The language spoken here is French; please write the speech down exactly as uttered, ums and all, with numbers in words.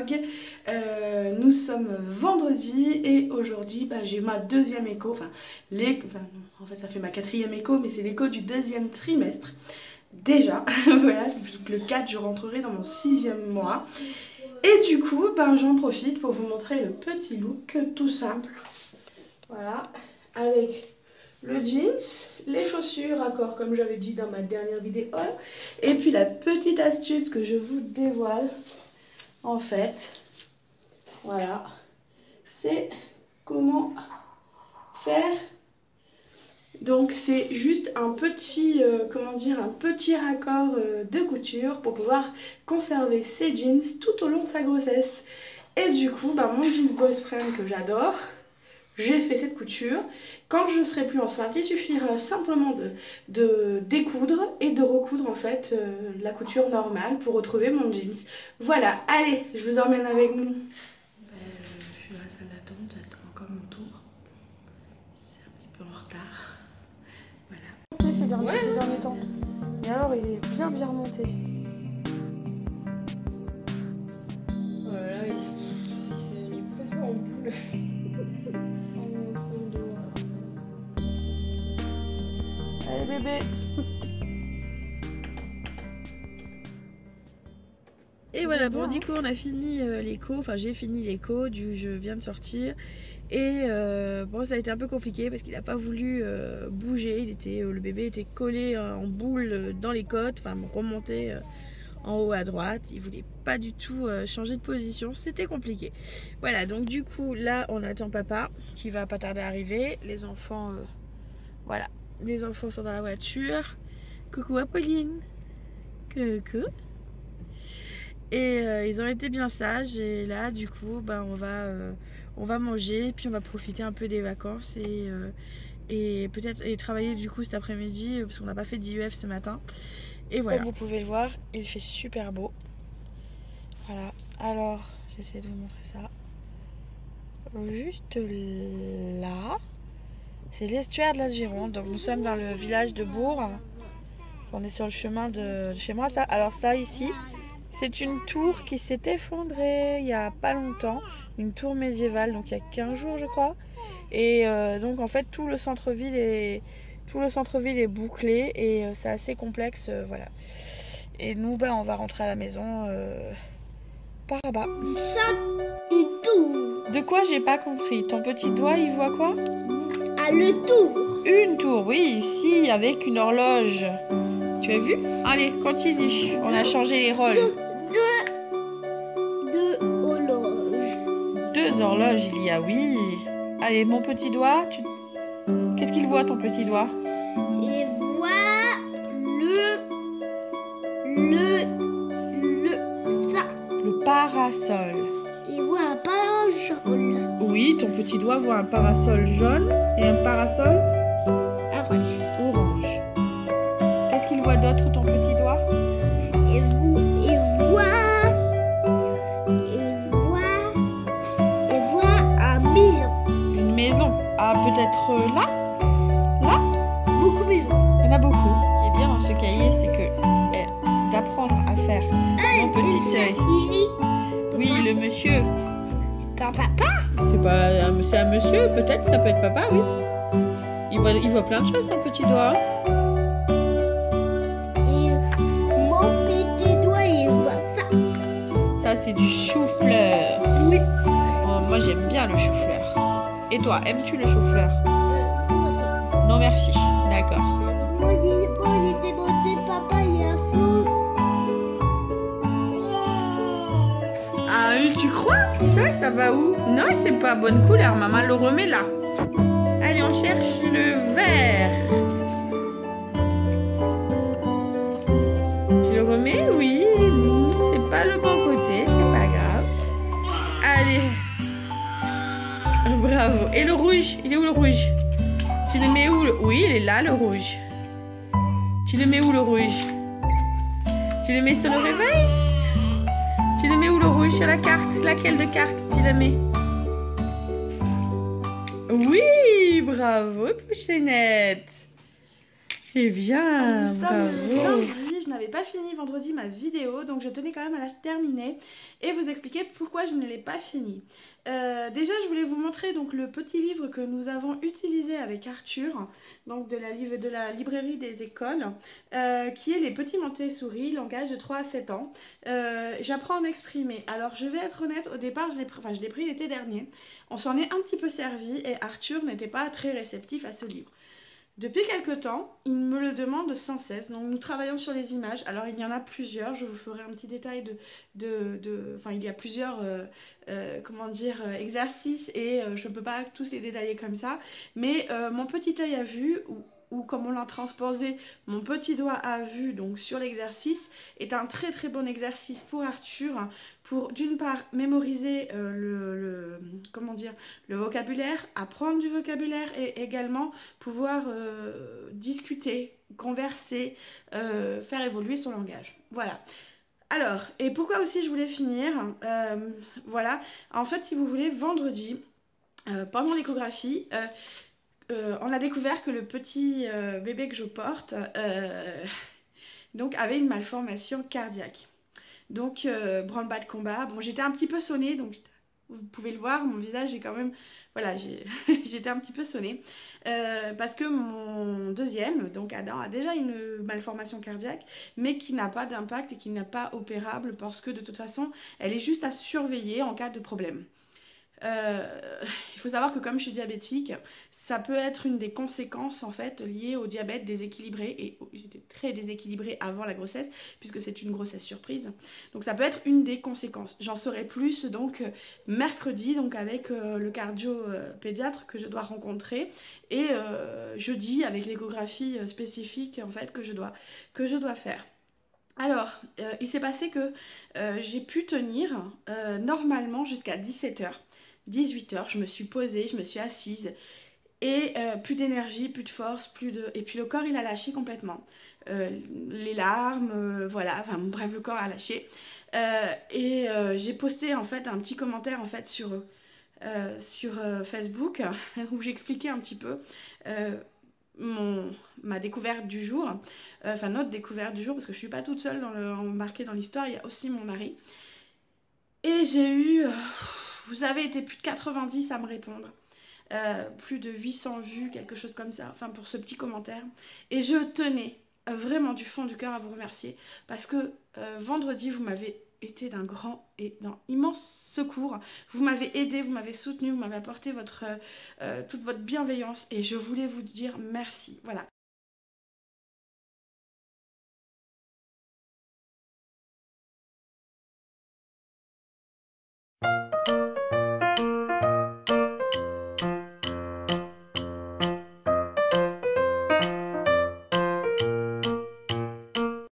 vlog. Euh, nous sommes vendredi et aujourd'hui bah, j'ai ma deuxième écho, enfin, les... enfin en fait ça fait ma quatrième écho mais c'est l'écho du deuxième trimestre. Déjà, voilà, le quatre je rentrerai dans mon sixième mois. Et du coup, ben, j'en profite pour vous montrer le petit look tout simple. Voilà, avec le jeans, les chaussures à corps comme j'avais dit dans ma dernière vidéo. Et puis la petite astuce que je vous dévoile, en fait, voilà, c'est comment faire. Donc c'est juste un petit, euh, comment dire, un petit raccord euh, de couture pour pouvoir conserver ses jeans tout au long de sa grossesse. Et du coup, bah, mon jeans boss friend que j'adore, j'ai fait cette couture. Quand je ne serai plus enceinte, il suffira simplement de, de découdre et de recoudre en fait euh, la couture normale pour retrouver mon jeans. Voilà, allez, je vous emmène avec nous. Ben, je suis dans la salle d'attente, j'attends encore mon tour. C'est un petit peu en retard. Ces derniers, ouais. ces derniers temps. Et alors il est bien bien remonté. Voilà, il, il s'est mis complètement en boule. Allez bébé. Et voilà, bon du coup on a fini euh, l'écho, enfin j'ai fini l'écho, du je viens de sortir. Et euh, bon, ça a été un peu compliqué parce qu'il n'a pas voulu euh, bouger. Il était, euh, le bébé était collé euh, en boule dans les côtes, enfin remonté euh, en haut à droite. Il voulait pas du tout euh, changer de position. C'était compliqué. Voilà, donc du coup là on attend papa qui va pas tarder à arriver. Les enfants, euh, voilà, les enfants sont dans la voiture. Coucou Apolline. Coucou. Et euh, ils ont été bien sages et là du coup bah, on va euh, on va manger puis on va profiter un peu des vacances et, euh, et peut-être et travailler du coup cet après-midi parce qu'on n'a pas fait d'I U F ce matin. Et voilà, comme vous pouvez le voir, il fait super beau. Voilà, alors j'essaie de vous montrer ça. Juste là, c'est l'estuaire de la Gironde. Donc nous sommes dans le village de Bourg. On est sur le chemin de, de chez moi. Ça, alors ça ici, c'est une tour qui s'est effondrée il n'y a pas longtemps, une tour médiévale, donc il y a quinze jours je crois. Et euh, donc en fait tout le centre-ville est, tout le centre-ville est bouclé et euh, c'est assez complexe, euh, voilà. Et nous bah, on va rentrer à la maison euh, par là-bas. Ça, une tour. De quoi j'ai pas compris? Ton petit doigt il voit quoi? Ah, le tour. Une tour, oui, ici avec une horloge. Tu as vu? Allez, continue, on a changé les rôles. Deux, deux horloges. Deux horloges il y a, oui. Allez, mon petit doigt, tu... qu'est-ce qu'il voit ton petit doigt? Il voit le, le, le, ça. Le parasol. Il voit un parasol. Oui, ton petit doigt voit un parasol jaune et un parasol orange. Orange. Qu'est-ce qu'il voit d'autre ton petit doigt? Il, il voit, il voit, il voit une maison. Une maison. Ah, peut-être là? Là? Beaucoup de maisons. Il y en a beaucoup. Ce qui est bien dans ce cahier, c'est que eh, d'apprendre à faire Ah, mon petit œil. Il lit. Oui, le monsieur. Pas papa. C'est pas un, c'est un monsieur, peut-être, ça peut être papa, oui. Il voit, il voit plein de choses, ton petit doigt. Et mon petit doigt, il voit ça. Ça, c'est du chou-fleur. Oui. Oh, moi, j'aime bien le chou-fleur. Et toi, aimes-tu le chou-fleur? Non, merci. D'accord. Moi, il était monté, papa, il a fou. Ah oui, tu crois? Ça, ça va où? Non, c'est pas bonne couleur, maman le remet là. Allez, on cherche le vert. Tu le remets? Oui, c'est pas le bon côté, c'est pas grave. Allez. Bravo. Et le rouge? Il est où le rouge? Tu le mets où? Le... Oui, il est là le rouge. Tu le mets où le rouge? Tu le mets sur le réveil? Tu le mets où le rouge? Sur la carte? Laquelle de carte tu le mets? Oui, bravo, Pouchinette. C'est bien, bravo. je n'avais pas fini vendredi ma vidéo, donc je tenais quand même à la terminer et vous expliquer pourquoi je ne l'ai pas fini. Euh, déjà je voulais vous montrer donc le petit livre que nous avons utilisé avec Arthur, donc de la, de la librairie des écoles, euh, qui est les petits Montessori, langage de trois à sept ans. Euh, J'apprends à m'exprimer. Alors je vais être honnête, au départ je l'ai enfin, pris l'été dernier, on s'en est un petit peu servi et Arthur n'était pas très réceptif à ce livre. Depuis quelque temps, il me le demande sans cesse, donc nous travaillons sur les images. Alors il y en a plusieurs, je vous ferai un petit détail de... de, de enfin il y a plusieurs euh, euh, comment dire, euh, exercices et euh, je ne peux pas tous les détailler comme ça. Mais euh, mon petit œil a vu, ou, ou comme on l'a transposé, mon petit doigt a vu donc sur l'exercice, est un très très bon exercice pour Arthur, pour d'une part mémoriser euh, le, le, comment dire, le vocabulaire, apprendre du vocabulaire et également pouvoir euh, discuter, converser, euh, faire évoluer son langage. Voilà. Alors, et pourquoi aussi je voulais finir, euh, voilà, en fait si vous voulez, vendredi, euh, pendant l'échographie, euh, euh, on a découvert que le petit euh, bébé que je porte euh, donc avait une malformation cardiaque. Donc euh, branle-bas de combat, bon j'étais un petit peu sonnée, donc vous pouvez le voir, mon visage est quand même, voilà, j'étais un petit peu sonnée, euh, parce que mon deuxième, donc Adam, a déjà une malformation cardiaque, mais qui n'a pas d'impact et qui n'est pas opérable, parce que de toute façon, elle est juste à surveiller en cas de problème. Euh, il faut savoir que comme je suis diabétique, ça peut être une des conséquences en fait liées au diabète déséquilibré, et j'étais très déséquilibrée avant la grossesse puisque c'est une grossesse surprise, donc ça peut être une des conséquences. J'en saurai plus donc mercredi, donc avec euh, le cardio euh, pédiatre que je dois rencontrer, et euh, jeudi avec l'échographie spécifique en fait que je dois, que je dois faire. Alors, euh, il s'est passé que euh, j'ai pu tenir euh, normalement jusqu'à dix-sept heures. dix-huit heures, je me suis posée, je me suis assise et euh, plus d'énergie, plus de force, plus de... Et puis le corps il a lâché complètement. Euh, les larmes, euh, voilà, enfin bref, le corps a lâché. Euh, et euh, j'ai posté en fait un petit commentaire en fait sur, euh, sur euh, Facebook où j'expliquais un petit peu euh, mon, ma découverte du jour, euh, enfin notre découverte du jour, parce que je suis pas toute seule dans le, embarquée dans l'histoire, il y a aussi mon mari. Et j'ai eu... Euh, vous avez été plus de quatre-vingt-dix à me répondre. Euh, plus de huit cents vues, quelque chose comme ça, enfin pour ce petit commentaire. Et je tenais euh, vraiment du fond du cœur à vous remercier parce que euh, vendredi vous m'avez été d'un grand et d'un immense secours. Vous m'avez aidé, vous m'avez soutenu, vous m'avez apporté votre, euh, toute votre bienveillance et je voulais vous dire merci. Voilà.